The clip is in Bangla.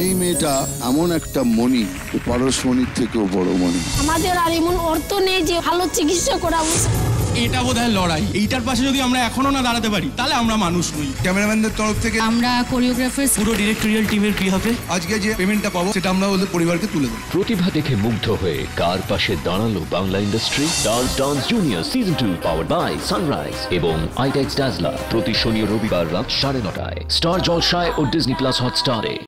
এই মেয়েটা এমন একটা মণি, পরশমণির থেকেও বড় মণি। আমাদের আর এমন অর্থ নেই যে ভালো চিকিৎসা করাবো। এটা বোধহয় লড়াই। এইটার পাশে যদি আমরা এখনো না দাঁড়াতে পারি তাহলে আমরা মানুষ নই। ক্যামেরাম্যানদের তরফ থেকে আমরা কোরিওগ্রাফার, পুরো ডিরেক্টরিয়াল টিমের কি হবে, আজকে যে পেমেন্টটা পাবো সেটা আমরা ওদের পরিবারকে তুলে দেবো। প্রতিভা দেখে মুগ্ধ হয়ে কার পাশে দাঁড়ালো Bangla industry. Dance junior season 2 powered by Sunrise এবং আইটেক্স ডাজলা প্রতি শনি ও রবিবার রাত 9:30টায় স্টার জলসায় ও ডিজনি প্লাস হটস্টারে।